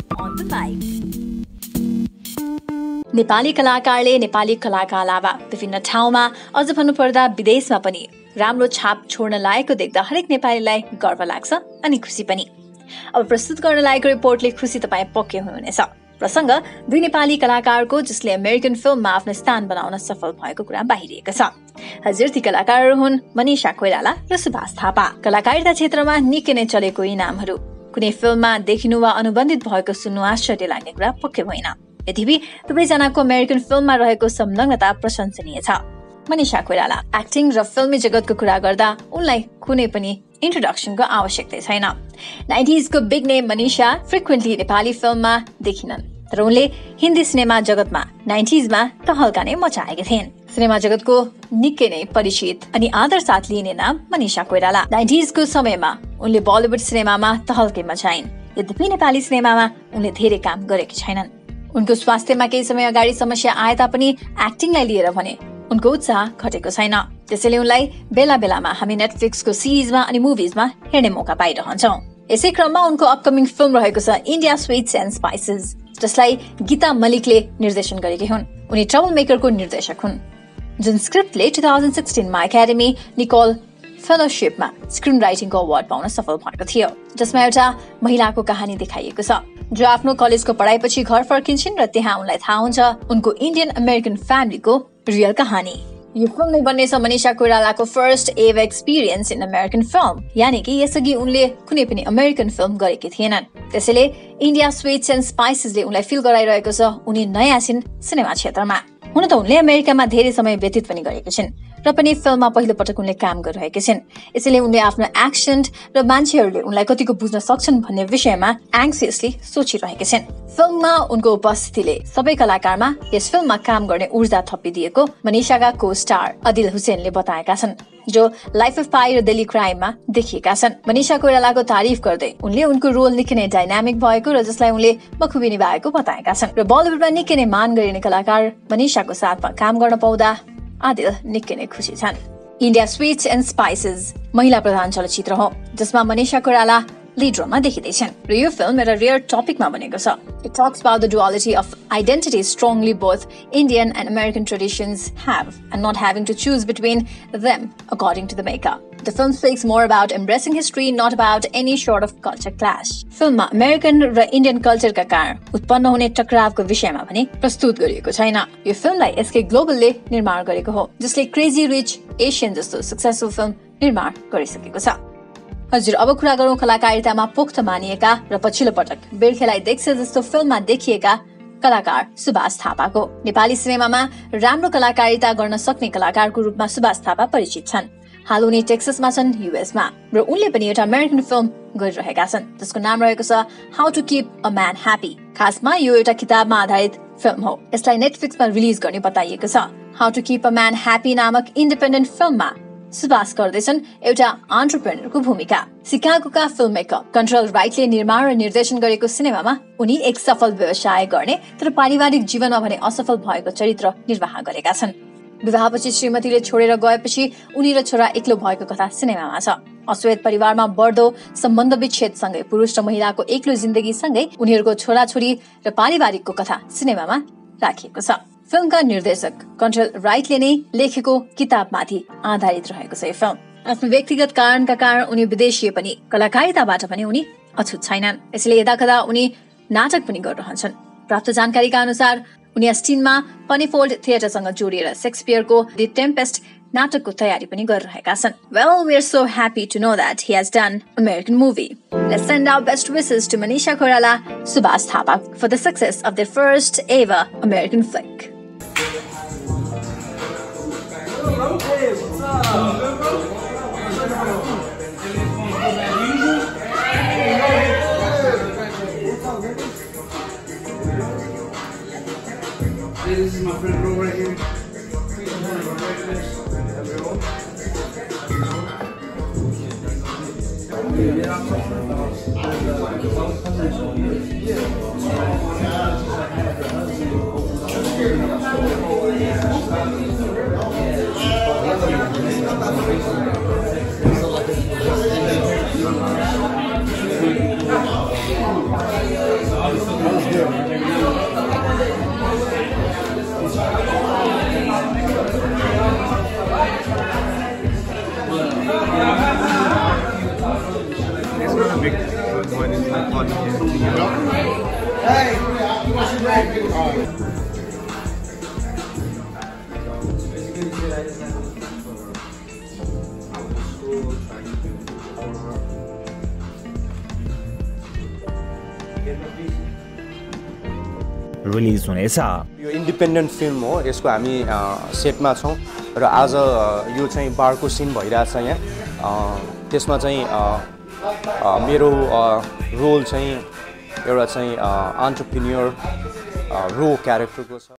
on the mic. Nepali कलाकारले नेपाली कलाका अलावा विभिन्न ठाउँमा अझ भन्नुपर्दा विदेशमा पनि राम्रो छाप छोड्न लागेको देख्दा हरेक नेपालीलाई गर्व लाग्छ अनि खुसी पनि। अब प्रस्तुत गर्न लागेको रिपोर्टले खुसी तपाईँ पक्कै हुनुहुनेछ। प्रसङ्ग दुई नेपाली कलाकारको जसले अमेरिकन फिल्ममा आफ्नो स्थान बनाउन सफल भएको कुरा बाहिरिएको छ। हजुर ती कलाकारहरू हुन् मनिषा कोइराला र सुभाष थापा। कलाकारिता क्षेत्रमा निकै नै चलेको यी नामहरू कुनै फिल्ममा देखिनु वा अनुबन्धित भएको सुन्नु आश्चर्य लाग्ने कुरा पक्कै होइन। यद्यपि दुवैजनाको अमेरिकन फिल्ममा रहेको संलग्नता प्रशंसनीय छ। मनिषा कोइराला एक्टिङ र फिल्मी जगतको कुरा गर्दा उनलाई कुनै पनि इन्ट्रोडक्सनको आवश्यकता छैन। 90s को big name Manisha frequently Nepali फिल्ममा देखिनन्, तर उनले हिन्दी सिनेमा जगतमा 90s मा तहल्का नै मचाएका थिइन्। सिनेमा जगतको निकै नै परिचित अनि आदर साथ लिइने नाम मनिषा कोइराला। 90s को समयमा उनले बलिउड सिनेमामा तहल्कै मचाइन्। यद्यपि नेपाली सिनेमामा उनले धेरै काम गरेकी छैनन्। उनको स्वास्थ्यमा केही समय अगाडि समस्या आए तापनि एक्टिङलाई लिएर भने उनको उत्साह घटेको छैन। त्यसैले उनलाई बेला बेलामा हामी नेटफ्लिक्सको सिरिजमा अनि मुभिजमा हेर्ने मौका पाइरहन्छौँ। यसै क्रममा उनको अपकमिङ फिल्म रहेको छ इन्डिया स्वीट्स एन्ड स्पाइसेस, जसलाई गीता मलिकले निर्देशन गरेकी हुन्। उनी ट्रबल मेकरको निर्देशक हुन्, जुन स्क्रिप्टले 2016 मा एकाडेमी निकोल फेलोशिपमा स्क्रिन राइटिङको अवार्ड पाउन सफल भएको थियो, जसमा एउटा महिलाको कहानी देखाइएको छ जो आफ्नो कलेजको पढाइपछि घर फर्किन्छन् र त्यहाँ उनलाई थाहा हुन्छ उनको इन्डियन अमेरिकन फ्यामिलीको रियल कहानी। यो फिल्म नै बन्नेछ मनिषा कोइरालाको first ever experience in American film, यानि कि यसअघि उनले कुनै पनि अमेरिकन फिल्म गरेकी थिएनन्। त्यसैले इन्डिया स्वीट्स एन्ड स्पाइसेसले उनलाई फिल गराइरहेको छ उनी नयाँ छिन् सिनेमा क्षेत्रमा। हुन त उनले अमेरिकामा धेरै समय व्यतीत पनि गरेका छिन् र पनि फिल्ममा पहिलो पटक उनले काम गरिरहेका छिन्। यसैले उनले आफ्नो एक्सेन्ट र मान्छेहरूले उनलाई कतिको बुझ्न सक्छन् भन्ने विषयमा एङ्सियसली सोचिरहेका छिन्। फिल्ममा उनको उपस्थितिले सबै कलाकारमा यस फिल्ममा काम गर्ने ऊर्जा थपिदिएको मनिषाका को स्टार अदिल हुसेनले बताएका छन्, जो लाइफ अफ पाई र दिल्ली क्राइममा देखिएका छन्। मनिषा कोइरालाको तारिफ गर्दै उनले उनको रोल निकै नै डाइनामिक भएको र जसलाई उनले बखुबी निभाएको बताएका छन्। र बलिउडमा निकै नै मान गरिने कलाकार मनिषाको साथमा काम गर्न पाउँदा आदिल निकै नै खुसी छन्। इन्डिया स्वीट्स एन्ड स्पाइसेस महिला प्रधान चलचित्र हो, जसमा मनिषा कोइराला लीड रोलमा देखिँदैछन् र यो फिल्म एउटा रियर टपिकमा बनेको छ। It talks about the duality of identity strongly both Indian and American traditions have and not having to choose between them according to the maker. The film speaks more about embracing history, not about any sort of culture clash. फिल्ममा American र Indian कल्चरका कारण उत्पन्न हुने टकरावको विषयमा पनि प्रस्तुत गरिएको छैन। यो फिल्मलाई एसके ग्लोबलले निर्माण गरेको हो, जसले क्रेजी रिच एशियन जस्तो सक्सेसफुल फिल्म निर्माण गरिसकेको छ। हजुर अब कुरा गरौँ कलाकारितामा पोख्त मानिएका र पछिल्लो पटक बेर्खेलाई देख्छ जस्तो फिल्ममा देखिएका कलाकार सुभाष थापाको। नेपाली सिनेमामा राम्रो कलाकारिता गर्न सक्ने कलाकारको रूपमा सुभाष थापा परिचित छन्। हाल उनी टेक्ससमा छन्, युएसमा, र उनले पनि एउटा अमेरिकन फिल्म गरिरहेका छन् जसको नाम रहेको छ how to keep a man happy. खासमा यो एउटा किताबमा आधारित फिल्म हो। यसलाई नेटफ्लिक्समा रिलिज गर्ने बताइएको छ। How to keep a man happy नामक इन्डिपेन्डेन्ट फिल्ममा सुभाष गर्दैछन् एउटा एन्टरप्रेन्योरको भूमिका। सिकागोका फिल्म मेकर कन्ट्रोल राइटले निर्माण र निर्देशन गरेको सिनेमामा उनी एक सफल व्यवसाय गर्ने तर पारिवारिक जीवनमा भने असफल भएको चरित्र निर्वाह गरेका छन्। विवाहपछि श्रीमतीले छोडेर गएपछि उनी र छोरा एक्लो भएको कथा सिनेमामा छ। अश्वेत परिवारमा बढ्दो सम्बन्ध विच्छेदसँगै पुरुष र महिलाको एक्लो जिन्दगीसँगै उनीहरूको छोराछोरी र पारिवारिकको कथा सिनेमामा राखिएको छ। फिल्मका निर्देशक कन्ट्रोल राइटले नै लेखेको किताबमाथि आधारित रहेको छ यो फिल्म। आफ्नो व्यक्तिगत कारणका कारण उनी विदेशीय पनि कलाकारिताबाट पनि उनी अछुत छैनन्। यसैले यदाकदा उनी नाटक पनि गरिरहन्छन्। प्राप्त जानकारीका अनुसार उनी अस्टिनमा पनीफोल्ड थिएटरसँग जोडिएर शेक्सपियरको द टेम्पेस्ट नाटकको तयारी पनि गरिरहेका छन्। Well, we're so happy to know that he has done American movie. Let's send our best wishes to Manisha Koirala, Subhash Thapa for the success of their first ever American flick. Hey, what's up? Hey, this is my friend Bro right here. project going into my podcast. Release हुनेछ। यो independent film हो, यसको हामी सेटमा छौँ र आज यो चाहिँ बारको सिन भइरहेछ यहाँ। त्यसमा चाहिँ मेरो रोल चाहिँ एउटा चाहिँ एन्टरप्रेन्योर रो क्यारेक्टरको छ।